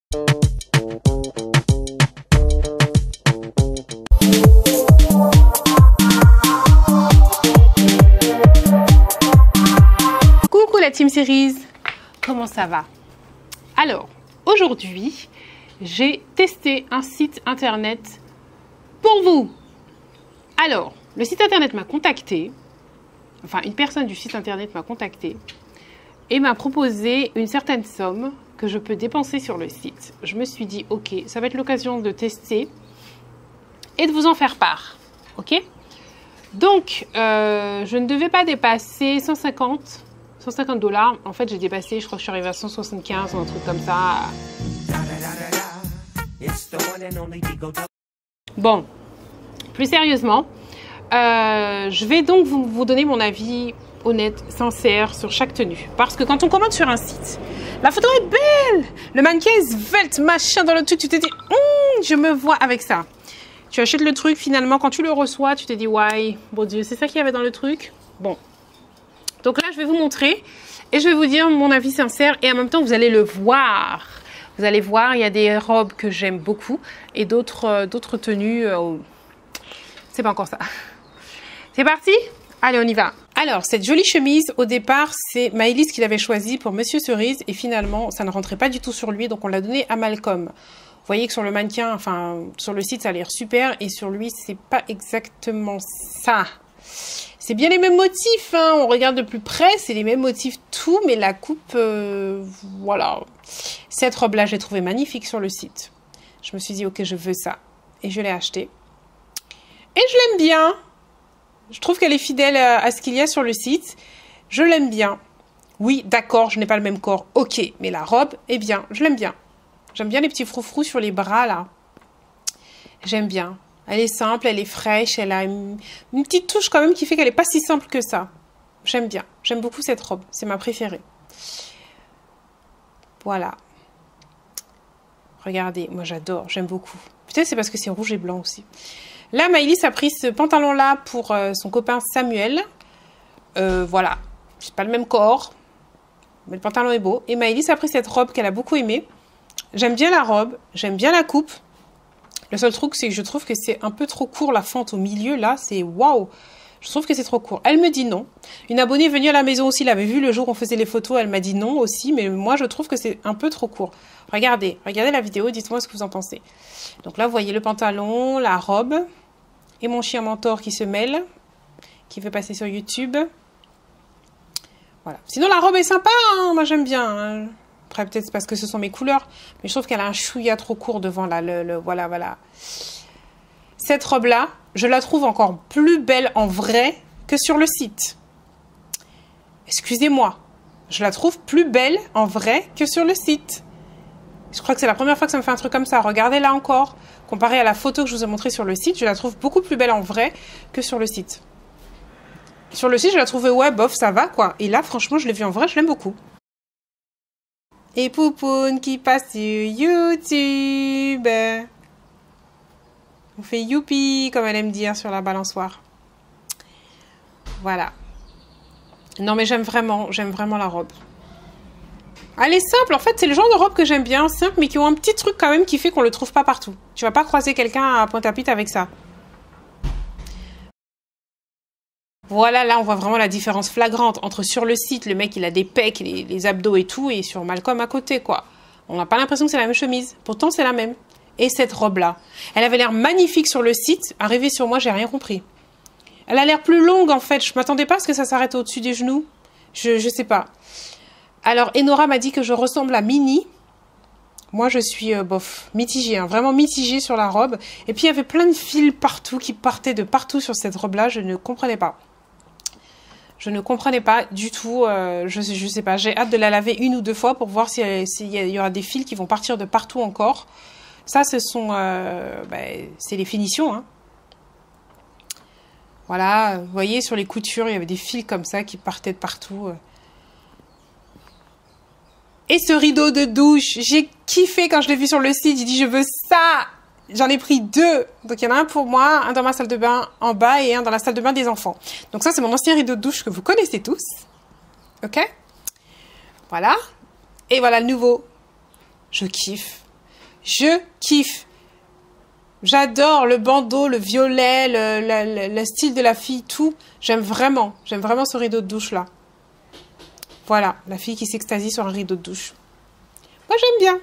Coucou la Team Series, comment ça va? Alors, aujourd'hui, j'ai testé un site internet pour vous. Alors, le site internet m'a contacté, enfin une personne du site internet m'a contacté et m'a proposé une certaine somme que je peux dépenser sur le site. Je me suis dit, ok, ça va être l'occasion de tester et de vous en faire part, ok? Donc, je ne devais pas dépasser 150 $. En fait, j'ai dépassé, je crois que je suis arrivée à 175 ou un truc comme ça. Bon, plus sérieusement, je vais donc vous donner mon avis honnête, sincère sur chaque tenue. Parce que quand on commande sur un site, la photo est belle, le mannequin est svelte, machin dans le truc, tu te dis, je me vois avec ça. Tu achètes le truc, finalement, quand tu le reçois, tu te dis, ouais, bon Dieu, c'est ça qu'il y avait dans le truc. Bon. Donc là, je vais vous montrer et je vais vous dire mon avis sincère et en même temps, vous allez le voir. Vous allez voir, il y a des robes que j'aime beaucoup et d'autres tenues, c'est pas encore ça. C'est parti? Allez, on y va. Alors, cette jolie chemise, au départ, c'est Maëlys qui l'avait choisie pour Monsieur Cerise et finalement, ça ne rentrait pas du tout sur lui, donc on l'a donné à Malcolm. Vous voyez que sur le mannequin, enfin, sur le site, ça a l'air super et sur lui, c'est pas exactement ça. C'est bien les mêmes motifs, hein. On regarde de plus près, c'est les mêmes motifs tout, mais la coupe, voilà. Cette robe-là, je l'ai trouvée magnifique sur le site. Je me suis dit, ok, je veux ça. Et je l'ai achetée. Et je l'aime bien. Je trouve qu'elle est fidèle à ce qu'il y a sur le site. Je l'aime bien. Oui, d'accord, je n'ai pas le même corps, ok. Mais la robe, eh bien, je l'aime bien. J'aime bien les petits froufrous sur les bras, là. J'aime bien. Elle est simple, elle est fraîche, elle a une petite touche quand même qui fait qu'elle n'est pas si simple que ça. J'aime bien. J'aime beaucoup cette robe. C'est ma préférée. Voilà. Regardez, moi j'adore, j'aime beaucoup. Peut-être c'est parce que c'est rouge et blanc aussi. Là, Maëlys a pris ce pantalon-là pour son copain Samuel. Voilà. C'est pas le même corps, mais le pantalon est beau. Et Maëlys a pris cette robe qu'elle a beaucoup aimée. J'aime bien la robe, j'aime bien la coupe. Le seul truc, c'est que je trouve que c'est un peu trop court, la fente au milieu, là, c'est waouh. Je trouve que c'est trop court. Elle me dit non. Une abonnée venue à la maison aussi l'avait vu le jour où on faisait les photos, elle m'a dit non aussi, mais moi, je trouve que c'est un peu trop court. Regardez la vidéo, dites-moi ce que vous en pensez. Donc là, vous voyez le pantalon, la robe, et mon chien mentor qui se mêle, qui veut passer sur YouTube. Voilà. Sinon, la robe est sympa, hein, moi j'aime bien, hein. Après, peut-être c'est parce que ce sont mes couleurs. Mais je trouve qu'elle a un chouïa trop court devant là. Voilà. Cette robe-là, je la trouve encore plus belle en vrai que sur le site. Excusez-moi. Je la trouve plus belle en vrai que sur le site. Je crois que c'est la première fois que ça me fait un truc comme ça. Regardez là encore. Comparé à la photo que je vous ai montrée sur le site, je la trouve beaucoup plus belle en vrai que sur le site. Sur le site, je la trouvais, ouais, bof, ça va quoi. Et là, franchement, je l'ai vue en vrai, je l'aime beaucoup. Et Poupoune qui passe sur YouTube. On fait youpi, comme elle aime dire sur la balançoire. Voilà. Non, mais j'aime vraiment la robe. Elle est simple, en fait, c'est le genre de robe que j'aime bien, simple, mais qui ont un petit truc quand même qui fait qu'on le trouve pas partout. Tu vas pas croiser quelqu'un à Pointe-à-Pitre avec ça. Voilà, là, on voit vraiment la différence flagrante entre sur le site, le mec, il a des pecs, les abdos et tout, et sur Malcolm à côté, quoi. On n'a pas l'impression que c'est la même chemise. Pourtant, c'est la même. Et cette robe-là, elle avait l'air magnifique sur le site. Arrivée sur moi, j'ai rien compris. Elle a l'air plus longue, en fait. Je m'attendais pas à ce que ça s'arrête au-dessus des genoux. Je sais pas. Alors, Enora m'a dit que je ressemble à Minnie. Moi, je suis, bof, mitigée, hein, vraiment mitigée sur la robe. Et puis, il y avait plein de fils partout, qui partaient de partout sur cette robe-là. Je ne comprenais pas. Je ne comprenais pas du tout, je sais pas, j'ai hâte de la laver 1 ou 2 fois pour voir s'il y aura des fils qui vont partir de partout encore. Ça, ce sont, c'est les finitions, hein. Voilà, vous voyez, sur les coutures, il y avait des fils comme ça qui partaient de partout. Et ce rideau de douche, j'ai kiffé quand je l'ai vu sur le site, j'ai dit je veux ça. J'en ai pris 2. Donc, il y en a un pour moi, un dans ma salle de bain en bas et un dans la salle de bain des enfants. Donc, ça, c'est mon ancien rideau de douche que vous connaissez tous. OK? Voilà. Et voilà le nouveau. Je kiffe. Je kiffe. J'adore le bandeau, le violet, le style de la fille, tout. J'aime vraiment ce rideau de douche là. Voilà, la fille qui s'extasie sur un rideau de douche. Moi, j'aime bien.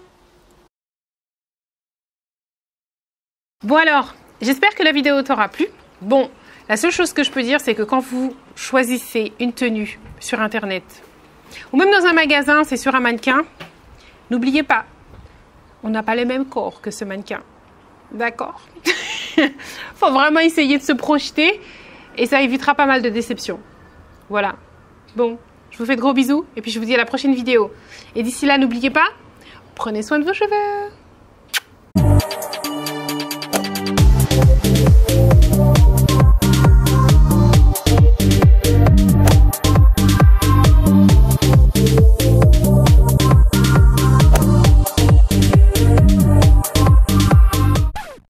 Bon alors, j'espère que la vidéo t'aura plu. Bon, la seule chose que je peux dire, c'est que quand vous choisissez une tenue sur Internet, ou même dans un magasin, c'est sur un mannequin, n'oubliez pas, on n'a pas les mêmes corps que ce mannequin. D'accord? Faut vraiment essayer de se projeter et ça évitera pas mal de déceptions. Voilà. Bon, je vous fais de gros bisous et puis je vous dis à la prochaine vidéo. Et d'ici là, n'oubliez pas, prenez soin de vos cheveux.